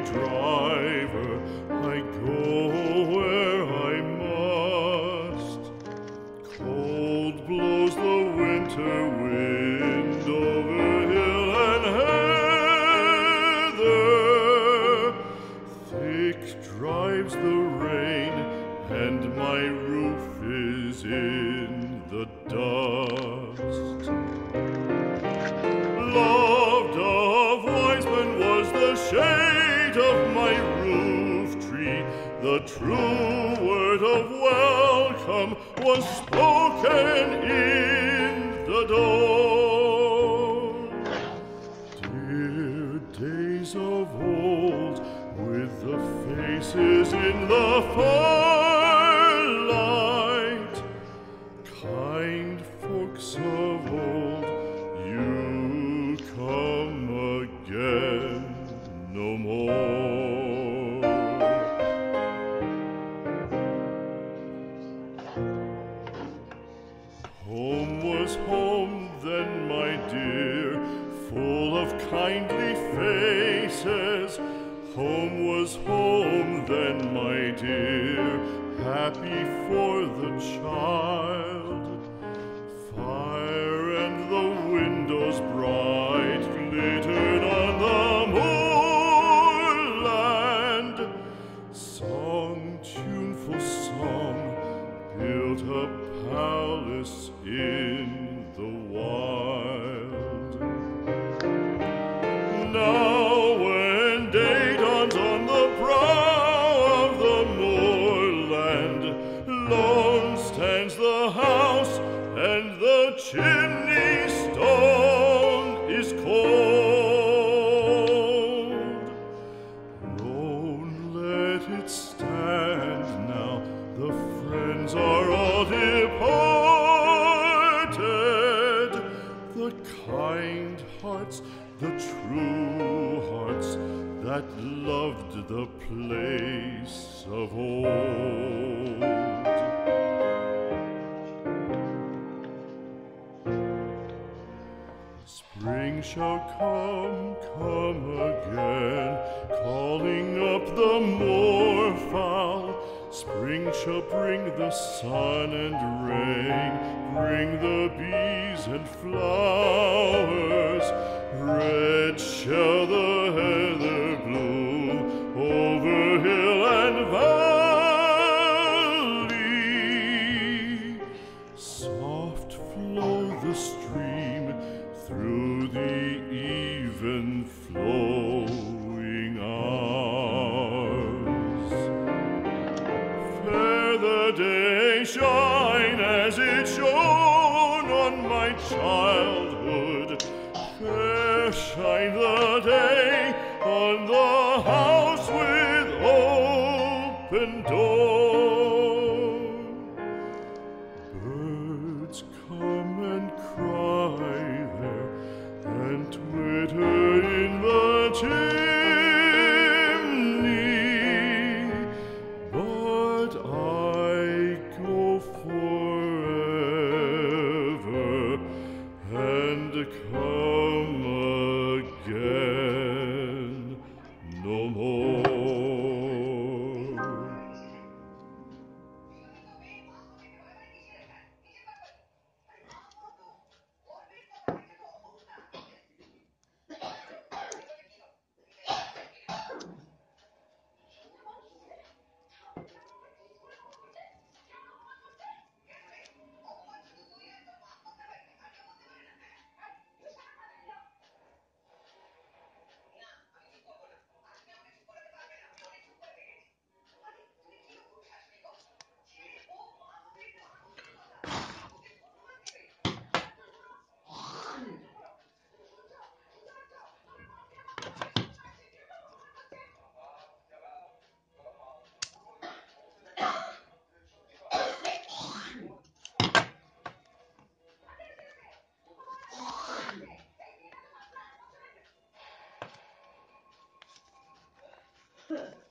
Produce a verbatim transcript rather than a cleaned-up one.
driver, I go where I must. Cold blows the winter wind over hill and heather. Thick drives the rain, and my roof is in the dust. Loved of wise men was the shade of my roof tree. The true word of welcome was spoken in the door. Dear days of old, with the faces in the firelight, kind folks of old, you come again no more. Home was home then, my dear, full of kindly faces. Home was home then, my dear, happy for the child. Fire and the windows bright glittered on the moorland. Song, tuneful song, built a palace in the wild. Now when day dawns on the brow of the moorland, lone stands the house, and the chimney stone is cold. Lone, let it stand now, the friends are all departed. The kind hearts, the true hearts, that loved the place of old. Spring shall come, come again, calling up the moorfowl. Spring shall bring the sun and rain, bring the bees and flowers. Red shall the heather bloom over hill and valley. Soft flow the stream through the even flowing hours. Fair the day shine as it shone on my childhood. Fair shine the day on the house with open door. Birds come and cry there, and twitter in the chimney, but I go forever and come again no more. Huh.